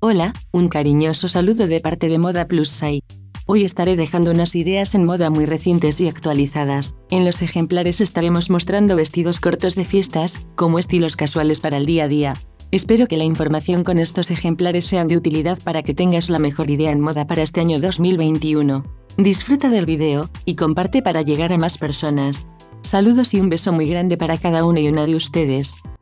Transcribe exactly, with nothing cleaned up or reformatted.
Hola, un cariñoso saludo de parte de Moda Plus Site. Hoy estaré dejando unas ideas en moda muy recientes y actualizadas. En los ejemplares estaremos mostrando vestidos cortos de fiestas, como estilos casuales para el día a día. Espero que la información con estos ejemplares sean de utilidad para que tengas la mejor idea en moda para este año dos mil veintiuno. Disfruta del video, y comparte para llegar a más personas. Saludos y un beso muy grande para cada una y una de ustedes.